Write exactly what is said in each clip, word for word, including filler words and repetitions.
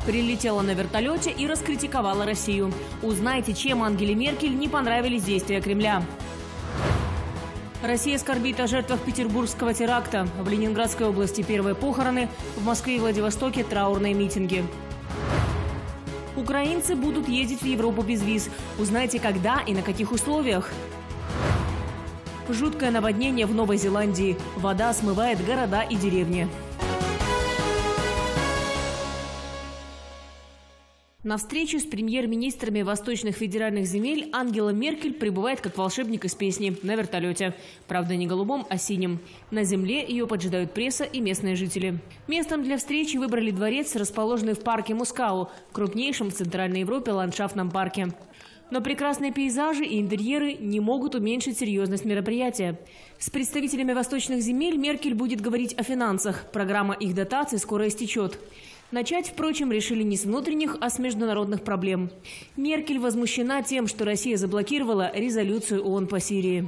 Прилетела на вертолете и раскритиковала Россию. Узнайте, чем Ангеле Меркель не понравились действия Кремля. Россия скорбит о жертвах петербургского теракта. В Ленинградской области первые похороны, в Москве и Владивостоке траурные митинги. Украинцы будут ездить в Европу без виз. Узнайте, когда и на каких условиях. Жуткое наводнение в Новой Зеландии. Вода смывает города и деревни. На встречу с премьер-министрами восточных федеральных земель Ангела Меркель прибывает как волшебник из песни на вертолете. Правда, не голубом, а синим. На земле ее поджидают пресса и местные жители. Местом для встречи выбрали дворец, расположенный в парке Мускау, крупнейшем в Центральной Европе ландшафтном парке. Но прекрасные пейзажи и интерьеры не могут уменьшить серьезность мероприятия. С представителями восточных земель Меркель будет говорить о финансах. Программа их дотаций скоро истечет. Начать, впрочем, решили не с внутренних, а с международных проблем. Меркель возмущена тем, что Россия заблокировала резолюцию ООН по Сирии.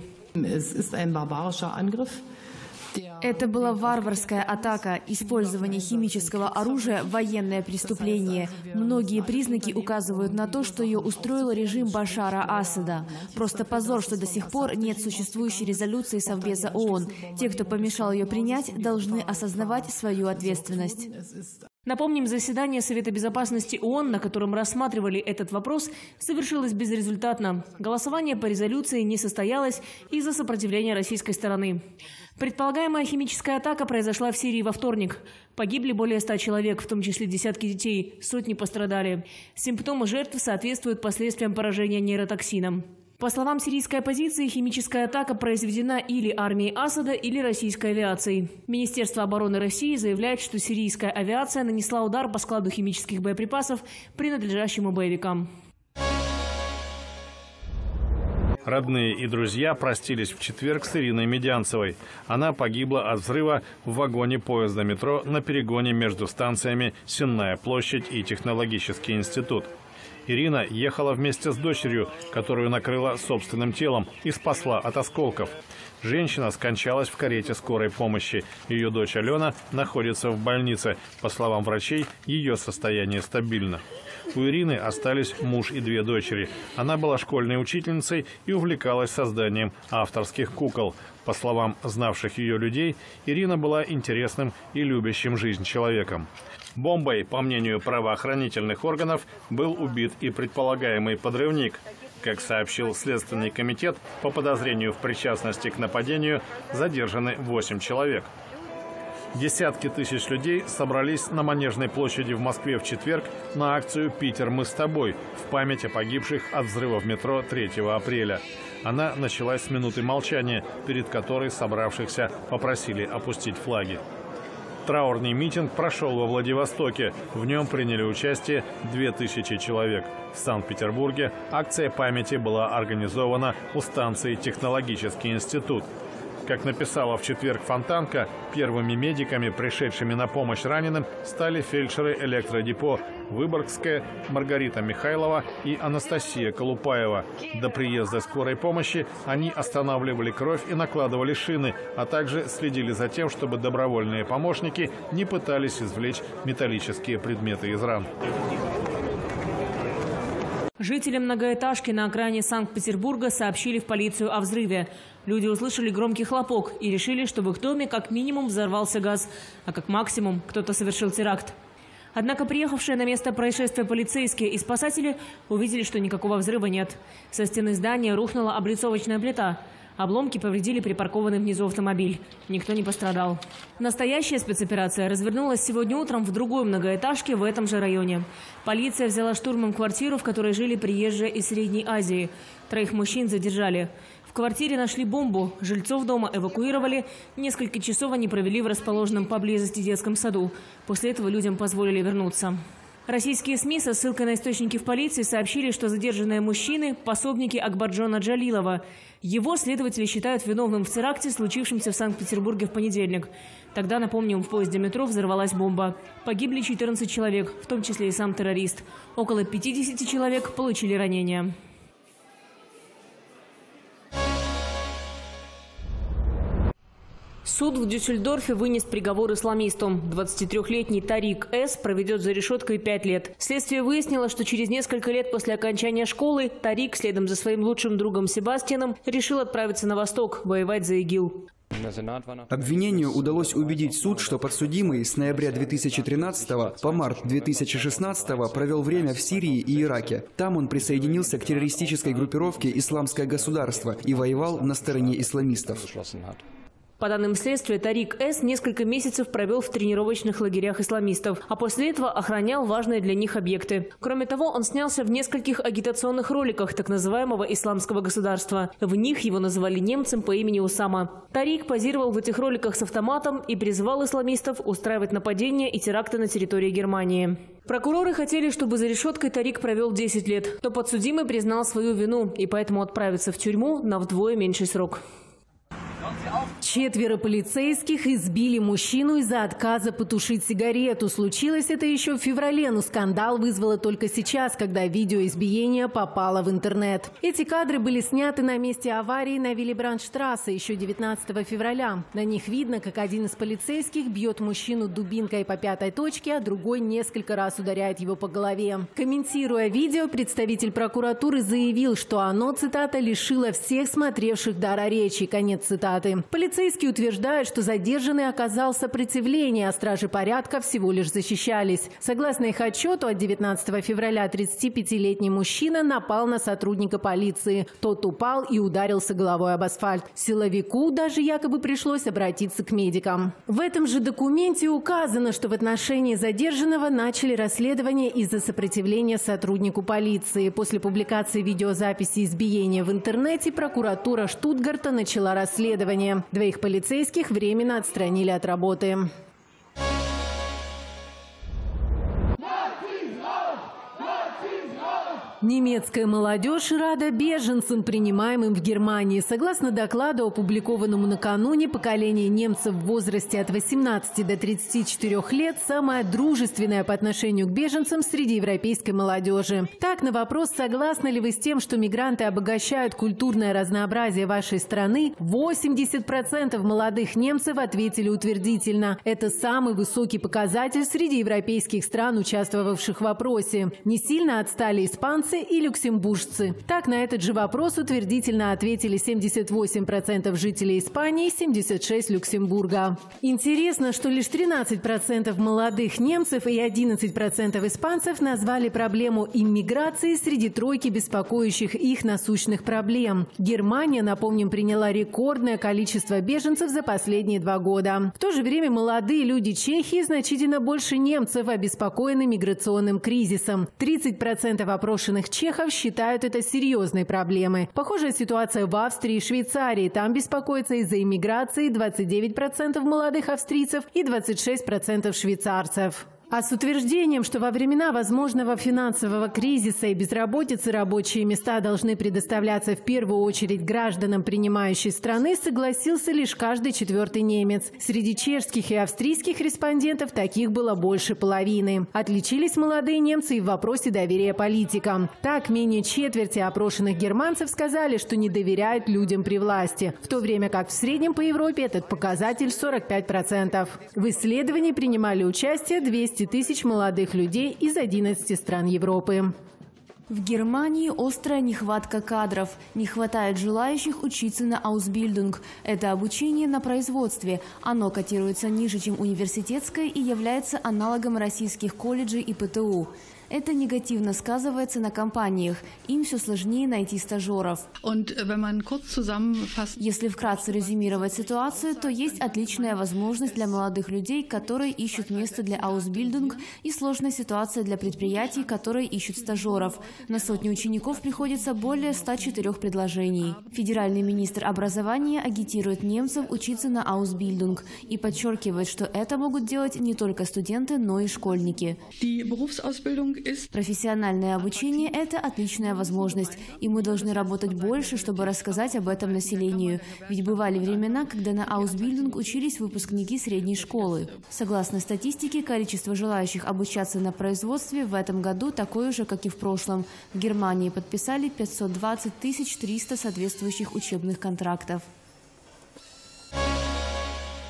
Это была варварская атака, использование химического оружия, военное преступление. Многие признаки указывают на то, что ее устроил режим Башара Асада. Просто позор, что до сих пор нет существующей резолюции Совбеза ООН. Те, кто помешал ее принять, должны осознавать свою ответственность. Напомним, заседание Совета безопасности ООН, на котором рассматривали этот вопрос, совершилось безрезультатно. Голосование по резолюции не состоялось из-за сопротивления российской стороны. Предполагаемая химическая атака произошла в Сирии во вторник. Погибли более ста человек, в том числе десятки детей, сотни пострадали. Симптомы жертв соответствуют последствиям поражения нейротоксином. По словам сирийской оппозиции, химическая атака произведена или армией Асада, или российской авиацией. Министерство обороны России заявляет, что сирийская авиация нанесла удар по складу химических боеприпасов, принадлежащему боевикам. Родные и друзья простились в четверг с Ириной Медянцевой. Она погибла от взрыва в вагоне поезда метро на перегоне между станциями Сенная площадь и Технологический институт. Ирина ехала вместе с дочерью, которую накрыла собственным телом и спасла от осколков. Женщина скончалась в карете скорой помощи. Ее дочь Алена находится в больнице. По словам врачей, ее состояние стабильно. У Ирины остались муж и две дочери. Она была школьной учительницей и увлекалась созданием авторских кукол. По словам знавших ее людей, Ирина была интересным и любящим жизнь человеком. Бомбой, по мнению правоохранительных органов, был убит и предполагаемый подрывник. Как сообщил Следственный комитет, по подозрению в причастности к нападению задержаны восемь человек. Десятки тысяч людей собрались на Манежной площади в Москве в четверг на акцию «Питер, мы с тобой» в память о погибших от взрыва в метро третьего апреля. Она началась с минуты молчания, перед которой собравшихся попросили опустить флаги. Траурный митинг прошел во Владивостоке. В нем приняли участие две тысячи человек. В Санкт-Петербурге акция памяти была организована у станции «Технологический институт». Как написала в четверг Фонтанка, первыми медиками, пришедшими на помощь раненым, стали фельдшеры электродепо Выборгская, Маргарита Михайлова и Анастасия Колупаева. До приезда скорой помощи они останавливали кровь и накладывали шины, а также следили за тем, чтобы добровольные помощники не пытались извлечь металлические предметы из ран. Жители многоэтажки на окраине Санкт-Петербурга сообщили в полицию о взрыве. Люди услышали громкий хлопок и решили, что в их доме как минимум взорвался газ, а как максимум кто-то совершил теракт. Однако приехавшие на место происшествия полицейские и спасатели увидели, что никакого взрыва нет. Со стены здания рухнула облицовочная плита. Обломки повредили припаркованный внизу автомобиль. Никто не пострадал. Настоящая спецоперация развернулась сегодня утром в другой многоэтажке в этом же районе. Полиция взяла штурмом квартиру, в которой жили приезжие из Средней Азии. Троих мужчин задержали. В квартире нашли бомбу. Жильцов дома эвакуировали. Несколько часов они провели в расположенном поблизости детском саду. После этого людям позволили вернуться. Российские СМИ со ссылкой на источники в полиции сообщили, что задержанные мужчины – пособники Акбарджона Джалилова. Его следователи считают виновным в теракте, случившемся в Санкт-Петербурге в понедельник. Тогда, напомним, в поезде метро взорвалась бомба. Погибли четырнадцать человек, в том числе и сам террорист. Около пятидесяти человек получили ранения. Суд в Дюссельдорфе вынес приговор исламисту. двадцатитрёхлетний Тарик С. проведет за решеткой пять лет. Следствие выяснило, что через несколько лет после окончания школы Тарик, следом за своим лучшим другом Себастьяном, решил отправиться на восток, воевать за ИГИЛ. Обвинению удалось убедить суд, что подсудимый с ноября две тысячи тринадцатого по март две тысячи шестнадцатого провел время в Сирии и Ираке. Там он присоединился к террористической группировке «Исламское государство» и воевал на стороне исламистов. По данным следствия, Тарик С. несколько месяцев провел в тренировочных лагерях исламистов, а после этого охранял важные для них объекты. Кроме того, он снялся в нескольких агитационных роликах так называемого «Исламского государства». В них его называли немцем по имени Усама. Тарик позировал в этих роликах с автоматом и призывал исламистов устраивать нападения и теракты на территории Германии. Прокуроры хотели, чтобы за решеткой Тарик провел десять лет, но подсудимый признал свою вину и поэтому отправится в тюрьму на вдвое меньший срок. Четверо полицейских избили мужчину из-за отказа потушить сигарету. Случилось это еще в феврале, но скандал вызвало только сейчас, когда видео избиения попало в интернет. Эти кадры были сняты на месте аварии на Виллибрандштрассе еще девятнадцатого февраля. На них видно, как один из полицейских бьет мужчину дубинкой по пятой точке, а другой несколько раз ударяет его по голове. Комментируя видео, представитель прокуратуры заявил, что оно, цитата, «лишило всех смотревших дара речи». Конец цитаты. Полицейские утверждают, что задержанный оказал сопротивление, а стражи порядка всего лишь защищались. Согласно их отчету, от девятнадцатого февраля тридцатипятилетний мужчина напал на сотрудника полиции. Тот упал и ударился головой об асфальт. Силовику даже якобы пришлось обратиться к медикам. В этом же документе указано, что в отношении задержанного начали расследование из-за сопротивления сотруднику полиции. После публикации видеозаписи избиения в интернете прокуратура Штутгарта начала расследование. Двоих полицейских временно отстранили от работы. Немецкая молодежь рада беженцам, принимаемым в Германии. Согласно докладу, опубликованному накануне, поколение немцев в возрасте от восемнадцати до тридцати четырёх лет самое дружественное по отношению к беженцам среди европейской молодежи. Так, на вопрос, согласны ли вы с тем, что мигранты обогащают культурное разнообразие вашей страны, восемьдесят процентов молодых немцев ответили утвердительно. Это самый высокий показатель среди европейских стран, участвовавших в опросе. Не сильно отстали испанцы и люксембуржцы. Так, на этот же вопрос утвердительно ответили семьдесят восемь процентов жителей Испании и семьдесят шесть процентов Люксембурга. Интересно, что лишь тринадцать процентов молодых немцев и одиннадцать процентов испанцев назвали проблему иммиграции среди тройки беспокоящих их насущных проблем. Германия, напомним, приняла рекордное количество беженцев за последние два года. В то же время молодые люди Чехии значительно больше немцев обеспокоены миграционным кризисом. тридцать процентов опрошенных чехов считают это серьезной проблемой. Похожая ситуация в Австрии и Швейцарии. Там беспокоятся из-за иммиграции двадцать девять процентов молодых австрийцев и двадцать шесть процентов швейцарцев. А с утверждением, что во времена возможного финансового кризиса и безработицы рабочие места должны предоставляться в первую очередь гражданам принимающей страны, согласился лишь каждый четвертый немец. Среди чешских и австрийских респондентов таких было больше половины. Отличились молодые немцы и в вопросе доверия политикам. Так, менее четверти опрошенных германцев сказали, что не доверяют людям при власти, в то время как в среднем по Европе этот показатель сорок пять процентов. В исследовании принимали участие двести тысяч молодых людей из одиннадцати стран Европы. В Германии острая нехватка кадров. Не хватает желающих учиться на Ausbildung. Это обучение на производстве. Оно котируется ниже, чем университетское и является аналогом российских колледжей и ПТУ. Это негативно сказывается на компаниях. Им все сложнее найти стажеров. Если вкратце резюмировать ситуацию, то есть отличная возможность для молодых людей, которые ищут место для Ausbildung, и сложная ситуация для предприятий, которые ищут стажеров. На сотню учеников приходится более ста четырёх предложений. Федеральный министр образования агитирует немцев учиться на Ausbildung и подчеркивает, что это могут делать не только студенты, но и школьники. Профессиональное обучение – это отличная возможность, и мы должны работать больше, чтобы рассказать об этом населению. Ведь бывали времена, когда на Ausbildung учились выпускники средней школы. Согласно статистике, количество желающих обучаться на производстве в этом году такое же, как и в прошлом. В Германии подписали пятьсот двадцать тысяч триста соответствующих учебных контрактов.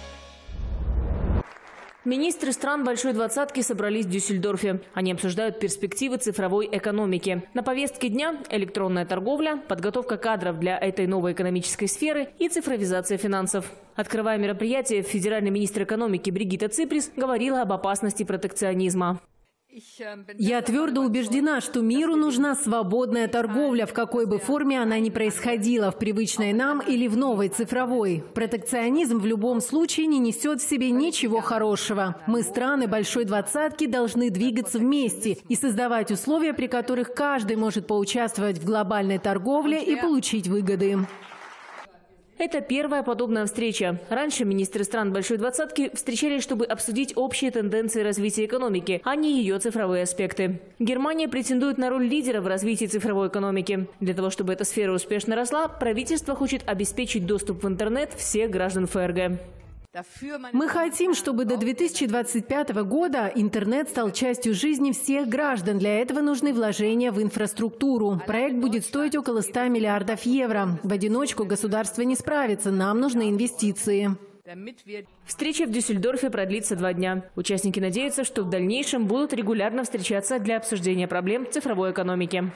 Министры стран Большой Двадцатки собрались в Дюссельдорфе. Они обсуждают перспективы цифровой экономики. На повестке дня – электронная торговля, подготовка кадров для этой новой экономической сферы и цифровизация финансов. Открывая мероприятие, федеральный министр экономики Бригитта Циприс говорила об опасности протекционизма. Я твердо убеждена, что миру нужна свободная торговля, в какой бы форме она ни происходила, в привычной нам или в новой цифровой. Протекционизм в любом случае не несет в себе ничего хорошего. Мы, страны Большой Двадцатки, должны двигаться вместе и создавать условия, при которых каждый может поучаствовать в глобальной торговле и получить выгоды. Это первая подобная встреча. Раньше министры стран Большой Двадцатки встречались, чтобы обсудить общие тенденции развития экономики, а не ее цифровые аспекты. Германия претендует на роль лидера в развитии цифровой экономики. Для того, чтобы эта сфера успешно росла, правительство хочет обеспечить доступ в интернет всех граждан ФРГ. Мы хотим, чтобы до две тысячи двадцать пятого года интернет стал частью жизни всех граждан. Для этого нужны вложения в инфраструктуру. Проект будет стоить около ста миллиардов евро. В одиночку государство не справится. Нам нужны инвестиции. Встреча в Дюссельдорфе продлится два дня. Участники надеются, что в дальнейшем будут регулярно встречаться для обсуждения проблем цифровой экономики.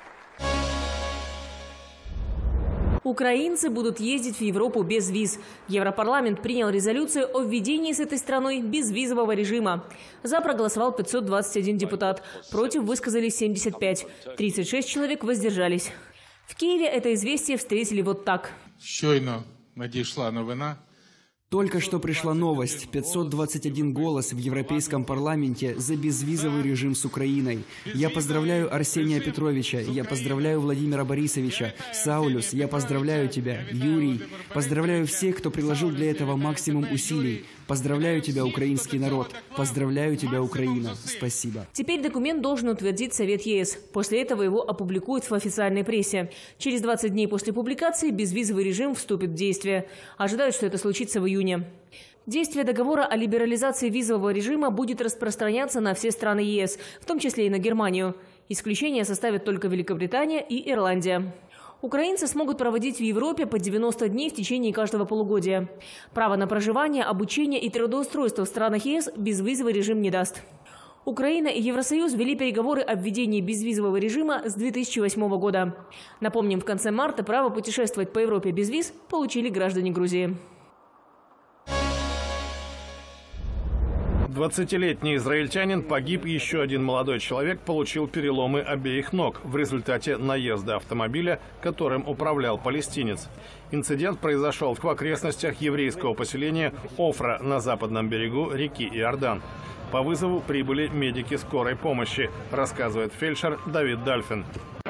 Украинцы будут ездить в Европу без виз. Европарламент принял резолюцию о введении с этой страной безвизового режима. За проголосовал пятьсот двадцать один депутат. Против высказались семьдесят пять. тридцать шесть человек воздержались. В Киеве это известие встретили вот так. Щойно надійшла новина. Только что пришла новость. пятьсот двадцать один голос в Европейском парламенте за безвизовый режим с Украиной. Я поздравляю Арсения Петровича, я поздравляю Владимира Борисовича. Саулюс, я поздравляю тебя. Юрий, поздравляю всех, кто приложил для этого максимум усилий. Поздравляю тебя, украинский народ. Поздравляю тебя, Украина. Спасибо. Теперь документ должен утвердить Совет ЕС. После этого его опубликуют в официальной прессе. Через двадцать дней после публикации безвизовый режим вступит в действие. Ожидают, что это случится в июне. Действие договора о либерализации визового режима будет распространяться на все страны ЕС, в том числе и на Германию. Исключение составят только Великобритания и Ирландия. Украинцы смогут проводить в Европе по девяносто дней в течение каждого полугодия. Право на проживание, обучение и трудоустройство в странах ЕС безвизовый режим не даст. Украина и Евросоюз вели переговоры о введении безвизового режима с две тысячи восьмого года. Напомним, в конце марта право путешествовать по Европе без виз получили граждане Грузии. двадцатилетний израильтянин погиб, еще один молодой человек получил переломы обеих ног в результате наезда автомобиля, которым управлял палестинец. Инцидент произошел в окрестностях еврейского поселения Офра на западном берегу реки Иордан. По вызову прибыли медики скорой помощи, рассказывает фельдшер Давид Дальфин.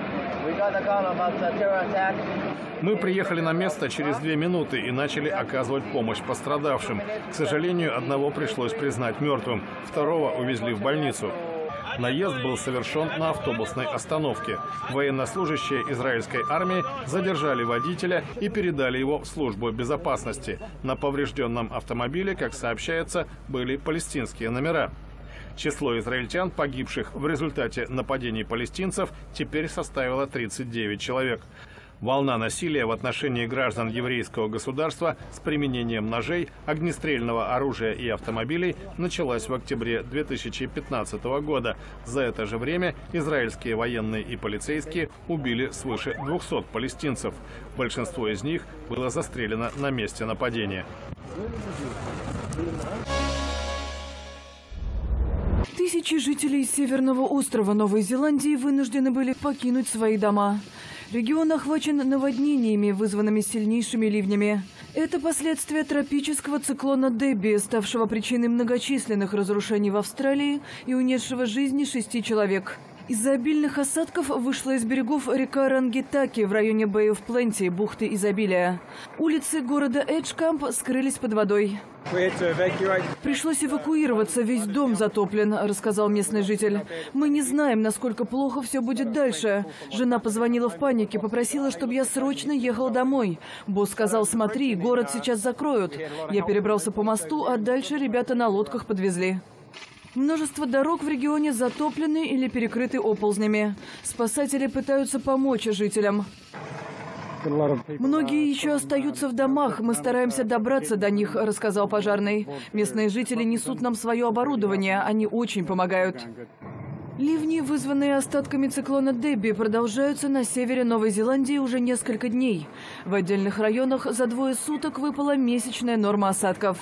Мы приехали на место через две минуты и начали оказывать помощь пострадавшим. К сожалению, одного пришлось признать мертвым, второго увезли в больницу. Наезд был совершен на автобусной остановке. Военнослужащие израильской армии задержали водителя и передали его в службу безопасности. На поврежденном автомобиле, как сообщается, были палестинские номера. Число израильтян, погибших в результате нападений палестинцев, теперь составило тридцать девять человек. Волна насилия в отношении граждан еврейского государства с применением ножей, огнестрельного оружия и автомобилей началась в октябре две тысячи пятнадцатого года. За это же время израильские военные и полицейские убили свыше двухсот палестинцев. Большинство из них было застрелено на месте нападения. Тысячи жителей Северного острова Новой Зеландии вынуждены были покинуть свои дома. Регион охвачен наводнениями, вызванными сильнейшими ливнями. Это последствия тропического циклона Дебби, ставшего причиной многочисленных разрушений в Австралии и унесшего жизни шести человек. Из-за обильных осадков вышла из берегов река Рангитаки в районе Bay of Plenty, бухты изобилия. Улицы города Эджкамп скрылись под водой. Пришлось эвакуироваться, весь дом затоплен, рассказал местный житель. Мы не знаем, насколько плохо все будет дальше. Жена позвонила в панике, попросила, чтобы я срочно ехал домой. Босс сказал: смотри, город сейчас закроют. Я перебрался по мосту, а дальше ребята на лодках подвезли. Множество дорог в регионе затоплены или перекрыты оползнями. Спасатели пытаются помочь жителям. Многие еще остаются в домах. Мы стараемся добраться до них, рассказал пожарный. Местные жители несут нам свое оборудование. Они очень помогают. Ливни, вызванные остатками циклона Дебби, продолжаются на севере Новой Зеландии уже несколько дней. В отдельных районах за двое суток выпала месячная норма осадков.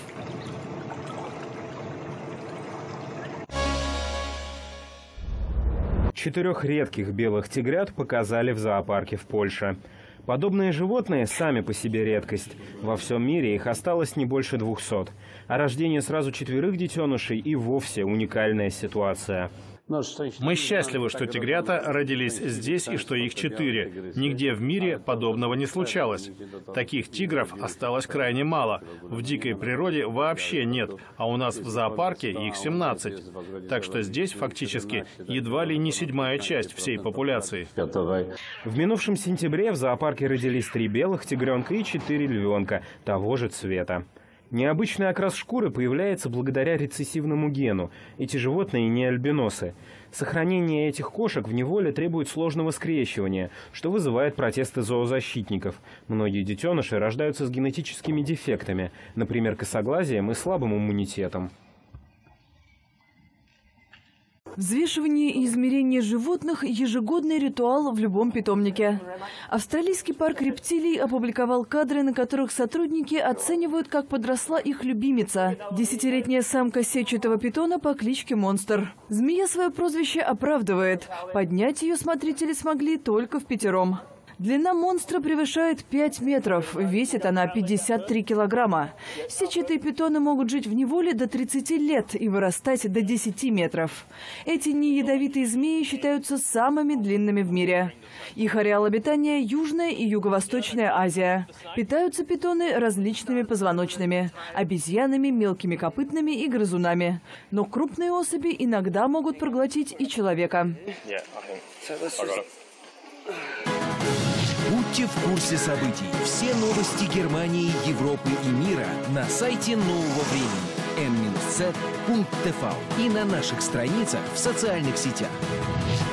Четырех редких белых тигрят показали в зоопарке в Польше. Подобные животные сами по себе редкость. Во всем мире их осталось не больше двухсот. А рождение сразу четверых детенышей и вовсе уникальная ситуация. Мы счастливы, что тигрята родились здесь и что их четыре. Нигде в мире подобного не случалось. Таких тигров осталось крайне мало. В дикой природе вообще нет, а у нас в зоопарке их семнадцать. Так что здесь фактически едва ли не седьмая часть всей популяции. В минувшем сентябре в зоопарке родились три белых тигренка и четыре львенка того же цвета. Необычный окрас шкуры появляется благодаря рецессивному гену. Эти животные не альбиносы. Сохранение этих кошек в неволе требует сложного скрещивания, что вызывает протесты зоозащитников. Многие детеныши рождаются с генетическими дефектами, например, косоглазием и слабым иммунитетом. Взвешивание и измерение животных – ежегодный ритуал в любом питомнике. Австралийский парк рептилий опубликовал кадры, на которых сотрудники оценивают, как подросла их любимица – десятилетняя самка сетчатого питона по кличке Монстр. Змея свое прозвище оправдывает. Поднять ее смотрители смогли только впятером. Длина монстра превышает пять метров, весит она пятьдесят три килограмма. Сетчатые питоны могут жить в неволе до тридцати лет и вырастать до десяти метров. Эти неядовитые змеи считаются самыми длинными в мире. Их ареал обитания – Южная и Юго-Восточная Азия. Питаются питоны различными позвоночными – обезьянами, мелкими копытными и грызунами. Но крупные особи иногда могут проглотить и человека. Будьте в курсе событий. Все новости Германии, Европы и мира на сайте Нового времени эн минус цэ точка тэ вэ и на наших страницах в социальных сетях.